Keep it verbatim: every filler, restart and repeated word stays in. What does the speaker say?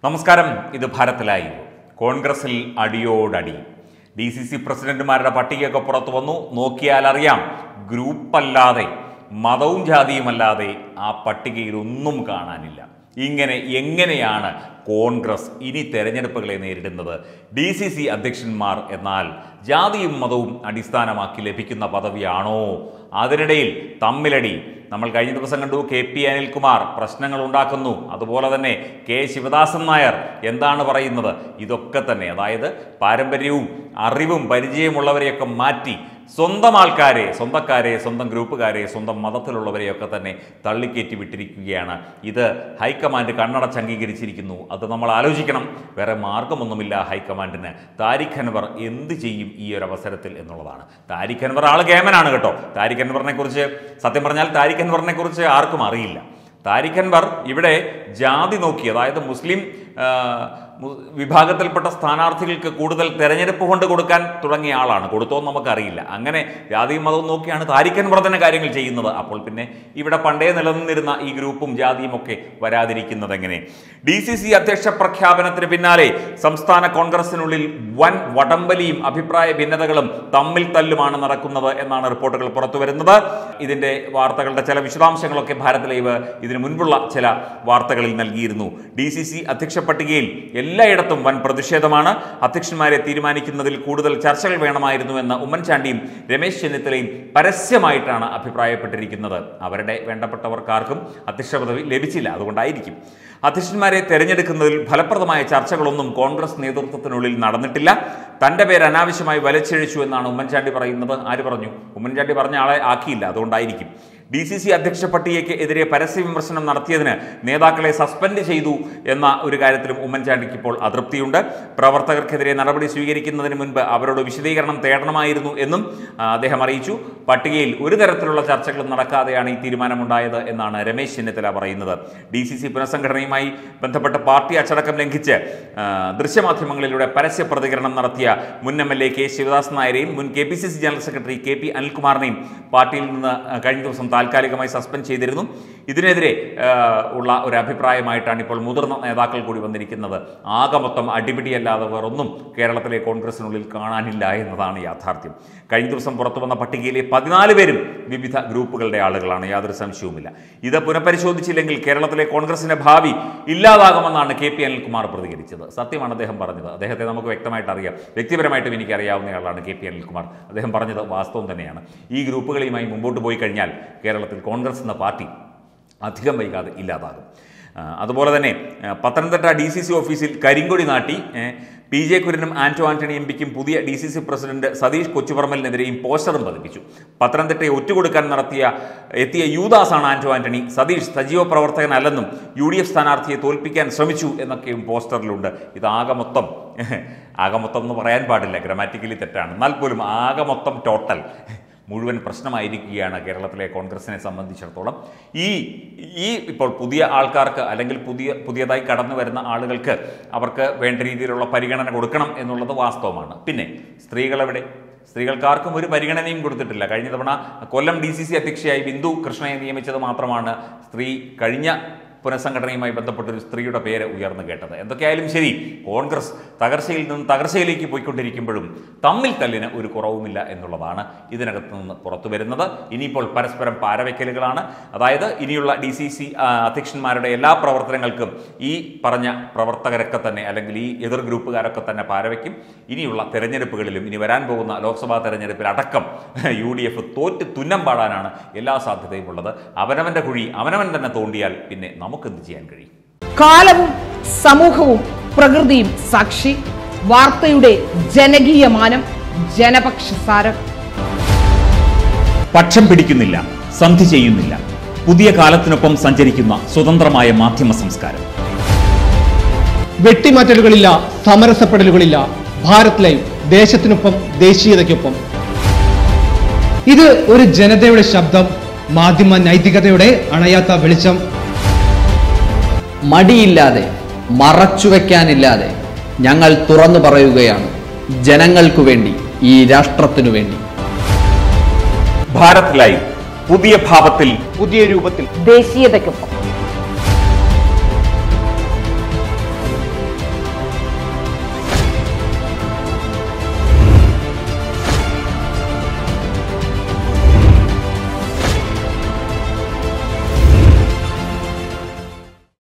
നമസ്കാരം. ഇത് ഭാരത് ലൈവ്. കോൺഗ്രസിൽ അടിയോടടി. ഡി സി സി പ്രസിഡന്റുമാരുടെ പട്ടികയൊക്കെ പുറത്തു വന്നു. നോക്കിയാൽ അറിയാം, ഗ്രൂപ്പല്ലാതെ മതവും ജാതിയുമല്ലാതെ ആ പട്ടികയിൽ ഒന്നും കാണാനില്ല. ഇങ്ങനെ എങ്ങനെയാണ് കോൺഗ്രസ് ഇനി തെരഞ്ഞെടുപ്പുകളെ നേരിടുന്നത്? ഡി സി സി അധ്യക്ഷന്മാർ എന്നാൽ ജാതിയും മതവും അടിസ്ഥാനമാക്കി ലഭിക്കുന്ന പദവിയാണോ? അതിനിടയിൽ തമ്മിലടി. നമ്മൾ കഴിഞ്ഞ ദിവസം കണ്ടു, കെ പി അനിൽകുമാർ പ്രശ്നങ്ങൾ ഉണ്ടാക്കുന്നു. അതുപോലെ തന്നെ കെ ശിവദാസൻ നായർ എന്താണ് പറയുന്നത്? ഇതൊക്കെ തന്നെ, അതായത് പാരമ്പര്യവും അറിവും പരിചയമുള്ളവരെയൊക്കെ മാറ്റി സ്വന്തം ആൾക്കാരെ, സ്വന്തക്കാരെ, സ്വന്തം ഗ്രൂപ്പുകാരെ, സ്വന്തം മതത്തിലുള്ളവരെയൊക്കെ തന്നെ തള്ളിക്കയറ്റി വിട്ടിരിക്കുകയാണ്. ഇത് ഹൈക്കമാൻഡ് കണ്ണടച്ച് അംഗീകരിച്ചിരിക്കുന്നു. അത് നമ്മൾ ആലോചിക്കണം. വേറെ മാർഗമൊന്നുമില്ല ഹൈക്കമാൻഡിന്. താരിഖ് അൻവർ എന്ത് ചെയ്യും ഈ ഒരു അവസരത്തിൽ എന്നുള്ളതാണ്. താരിഖ് അൻവർ ആള് കേമനാണ് കേട്ടോ. താരിഖ് അൻവറിനെ കുറിച്ച് സത്യം പറഞ്ഞാൽ താരിഖ് അൻവറിനെ കുറിച്ച് ആർക്കും അറിയില്ല. താരിഖ് അൻവർ ഇവിടെ ജാതി നോക്കി, അതായത് മുസ്ലിം വിഭാഗത്തിൽപ്പെട്ട സ്ഥാനാർത്ഥികൾക്ക് കൂടുതൽ തെരഞ്ഞെടുപ്പ് കൊണ്ട് കൊടുക്കാൻ തുടങ്ങിയ ആളാണ്. കൊടുത്തോ നമുക്കറിയില്ല. അങ്ങനെ ജാതിയും മതവും നോക്കിയാണ് താരിഖ് അൻവർ തന്നെ കാര്യങ്ങൾ ചെയ്യുന്നത്. അപ്പോൾ പിന്നെ ഇവിടെ പണ്ടേ നിലനിന്നിരുന്ന ഈ ഗ്രൂപ്പും ജാതിയും ഒക്കെ വരാതിരിക്കുന്നത് എങ്ങനെ? ഡി സി സി അധ്യക്ഷ പ്രഖ്യാപനത്തിന് പിന്നാലെ സംസ്ഥാന കോൺഗ്രസിനുള്ളിൽ വൻ വടംവലിയും അഭിപ്രായ ഭിന്നതകളും തമ്മിൽ തല്ലുമാണ് നടക്കുന്നത് എന്നാണ് റിപ്പോർട്ടുകൾ പുറത്തു വരുന്നത്. ഇതിന്റെ വാർത്തകളുടെ ചില വിശദാംശങ്ങളൊക്കെ ഭാരത് ലൈവ് ഇതിനു മുൻപുള്ള ചില വാർത്തകളിൽ നൽകിയിരുന്നു. ഡി സി സി അധ്യക്ഷ പട്ടികയിൽ എല്ലായിടത്തും വൻ പ്രതിഷേധമാണ്. അധ്യക്ഷന്മാരെ തീരുമാനിക്കുന്നതിൽ കൂടുതൽ ചർച്ചകൾ വേണമായിരുന്നു എന്ന് ഉമ്മൻചാണ്ടിയും രമേശ് ചെന്നിത്തലയും പരസ്യമായിട്ടാണ് അഭിപ്രായപ്പെട്ടിരിക്കുന്നത്. അവരുടെ വേണ്ടപ്പെട്ടവർക്കാർക്കും അധ്യക്ഷ പദവി ലഭിച്ചില്ല. അതുകൊണ്ടായിരിക്കും അധ്യക്ഷന്മാരെ തെരഞ്ഞെടുക്കുന്നതിൽ ഫലപ്രദമായ ചർച്ചകളൊന്നും കോൺഗ്രസ് നേതൃത്വത്തിനുള്ളിൽ നടന്നിട്ടില്ല. തന്റെ പേര് അനാവശ്യമായി വലിച്ചിഴച്ചു എന്നാണ് ഉമ്മൻചാണ്ടി പറയുന്നത്. ആര് പറഞ്ഞു? ഉമ്മൻചാണ്ടി പറഞ്ഞ ആളെ ആക്കിയില്ല. അതുകൊണ്ടായിരിക്കും. ഡി സി സി അധ്യക്ഷ പട്ടികയ്ക്ക് എതിരെ പരസ്യ വിമർശനം നടത്തിയതിന് നേതാക്കളെ സസ്പെൻഡ് ചെയ്തു എന്ന ഒരു കാര്യത്തിലും ഉമ്മൻചാണ്ടിക്ക് ഇപ്പോൾ അതൃപ്തിയുണ്ട്. പ്രവർത്തകർക്കെതിരെ നടപടി സ്വീകരിക്കുന്നതിന് മുൻപ് അവരോട് വിശദീകരണം തേടണമായിരുന്നു എന്നും അദ്ദേഹം അറിയിച്ചു. പട്ടികയിൽ ഒരു തരത്തിലുള്ള ചർച്ചകളും നടക്കാതെയാണ് ഈ തീരുമാനമുണ്ടായത് എന്നാണ് രമേശ് ചെന്നിത്തല പറയുന്നത്. ഡി സി സി പുനഃസംഘടനയുമായി ബന്ധപ്പെട്ട പാർട്ടി അച്ചടക്കം ലംഘിച്ച് ദൃശ്യമാധ്യമങ്ങളിലൂടെ പരസ്യ പ്രതികരണം നടത്തിയ മുൻ M L A K Sivadasan നായരെയും മുൻ K P C C general secretary K P അനിൽകുമാറിനെയും പാർട്ടിയിൽ നിന്ന് കഴിഞ്ഞ ദിവസം താൽക്കാലികമായി സസ്പെൻഡ് ചെയ്തിരുന്നു. ഇതിനെതിരെ ഉള്ള ഒരു അഭിപ്രായമായിട്ടാണ് ഇപ്പോൾ മുതിർന്ന നേതാക്കൾ കൂടി വന്നിരിക്കുന്നത്. ആകെ മൊത്തം അടിപിടിയല്ലാതെ വേറൊന്നും കേരളത്തിലെ കോൺഗ്രസിനുള്ളിൽ കാണാനില്ല എന്നതാണ് യാഥാർത്ഥ്യം. കഴിഞ്ഞ ദിവസം പുറത്തു വന്ന പട്ടികയിലെ പതിനാല് പേരും വിവിധ ഗ്രൂപ്പുകളുടെ ആളുകളാണ്, യാതൊരു സംശയവുമില്ല. ഇത് പുനഃപരിശോധിച്ചില്ലെങ്കിൽ കേരളത്തിലെ കോൺഗ്രസിന്റെ ഭാവി ഇല്ലാതാകുമെന്നാണ് കെ പി അനിൽകുമാർ പ്രതികരിച്ചത്. സത്യമാണ് അദ്ദേഹം പറഞ്ഞത്. അദ്ദേഹത്തെ നമുക്ക് വ്യക്തമായിട്ട് അറിയാം. വ്യക്തിപരമായിട്ടും എനിക്ക് അറിയാവുന്നയാളാണ് കെ പി അനിൽകുമാർ. അദ്ദേഹം പറഞ്ഞത് വാസ്തവം തന്നെയാണ്. ഈ ഗ്രൂപ്പുകളുമായി മുമ്പോട്ട് പോയി കഴിഞ്ഞാൽ കേരളത്തിൽ കോൺഗ്രസ് എന്ന പാർട്ടി അധികം വൈകാതെ ഇല്ലാതാകും. അതുപോലെ തന്നെ പത്തനംതിട്ട ഡി സി സി ഓഫീസിൽ കരിങ്കൊടി നാട്ടി പി ജെ കുര്യനും ആന്റോ ആന്റണി എം പിക്കും പുതിയ D C C president Satheesh കൊച്ചുപറമ്പലിനെതിരെയും പോസ്റ്ററും പതിപ്പിച്ചു. പത്തനംതിട്ടയെ ഒറ്റുകൊടുക്കാൻ നടത്തിയ എത്തിയ യൂദാസാണ് ആന്റോ ആന്റണി. സതീഷ് സജീവ പ്രവർത്തകനല്ലെന്നും യു ഡി എഫ് സ്ഥാനാർത്ഥിയെ തോൽപ്പിക്കാൻ ശ്രമിച്ചു എന്നൊക്കെയും പോസ്റ്ററിലുണ്ട്. ഇത് ആകെ മൊത്തം ആകെ മൊത്തം എന്ന് പറയാൻ പാടില്ല, ഗ്രാമാറ്റിക്കലി തെറ്റാണ്. എന്നാൽ പോലും ആകെ മൊത്തം ടോട്ടൽ മുഴുവൻ പ്രശ്നമായിരിക്കുകയാണ് കേരളത്തിലെ കോൺഗ്രസിനെ സംബന്ധിച്ചിടത്തോളം. ഈ ഈ ഇപ്പോൾ പുതിയ ആൾക്കാർക്ക്, അല്ലെങ്കിൽ പുതിയ പുതിയതായി കടന്നു വരുന്ന ആളുകൾക്ക് അവർക്ക് വേണ്ട രീതിയിലുള്ള പരിഗണന കൊടുക്കണം എന്നുള്ളത് വാസ്തവമാണ്. പിന്നെ സ്ത്രീകളെവിടെ? സ്ത്രീകൾക്കാർക്കും ഒരു പരിഗണനയും കൊടുത്തിട്ടില്ല. കഴിഞ്ഞ തവണ കൊല്ലം ഡി സി സി അധ്യക്ഷയായി ബിന്ദു കൃഷ്ണയെ നിയമിച്ചത് മാത്രമാണ് സ്ത്രീ കഴിഞ്ഞ പുനഃസംഘടനയുമായി ബന്ധപ്പെട്ടൊരു സ്ത്രീയുടെ പേര് ഉയർന്നു കേട്ടത്. എന്തൊക്കെയായാലും ശരി, കോൺഗ്രസ് തകർച്ചയിൽ നിന്ന് തകർച്ചയിലേക്ക് പോയിക്കൊണ്ടിരിക്കുമ്പോഴും തമ്മിൽ തല്ലിന് ഒരു കുറവുമില്ല എന്നുള്ളതാണ് ഇതിനകത്ത് നിന്ന് പുറത്തു വരുന്നത്. ഇനിയിപ്പോൾ പരസ്പരം പാരവയ്ക്കലുകളാണ്. അതായത് ഇനിയുള്ള ഡി സി സി അധ്യക്ഷന്മാരുടെ എല്ലാ പ്രവർത്തനങ്ങൾക്കും ഈ പറഞ്ഞ പ്രവർത്തകരൊക്കെ തന്നെ, അല്ലെങ്കിൽ ഈ എതിർ ഗ്രൂപ്പുകാരൊക്കെ തന്നെ പാരവയ്ക്കും. ഇനിയുള്ള തെരഞ്ഞെടുപ്പുകളിലും ഇനി വരാൻ പോകുന്ന ലോക്സഭാ തെരഞ്ഞെടുപ്പിൽ അടക്കം യു ഡി എഫ് തോറ്റ് തുന്നം പാടാനാണ് എല്ലാ സാധ്യതയും ഉള്ളത്. അവനവന്റെ കുഴി അവനവൻ തന്നെ തോണ്ടിയാൽ പിന്നെ നമുക്കെന്ത് ചെയ്യാൻ കഴിയും? കാലവും സമൂഹവും പ്രകൃതിയും സാക്ഷി. വാർത്തയുടെ ജനകീയ മാനം, ജനപക്ഷസാരം. പക്ഷം പിടിക്കുന്നില്ല, സന്ധി ചെയ്യുന്നില്ല. പുതിയ കാലത്തിനൊപ്പം സഞ്ചരിക്കുന്ന സ്വതന്ത്രമായ മാധ്യമ സംസ്കാരം. വെട്ടിമാറ്റലുകളില്ല, സമരസപ്പെടലുകളില്ല. ഭാരത് ലൈവ്, ദേശത്തിനൊപ്പം ദേശീയതയ്ക്കൊപ്പം. ഇത് ഒരു ജനതയുടെ ശബ്ദം, മാധ്യമ നൈതികതയുടെ അണയാത്ത വെളിച്ചം. മടിയില്ലാതെ, മറച്ചുവെക്കാനില്ലാതെ ഞങ്ങൾ തുറന്നു പറയുകയാണ്. ജനങ്ങൾക്കു വേണ്ടി, ഈ രാഷ്ട്രത്തിനു വേണ്ടി. ഭാരത് ലൈവ്, പുതിയ ഭാവത്തിൽ, പുതിയ രൂപത്തിൽ, ദേശീയതയ്ക്കൊപ്പം.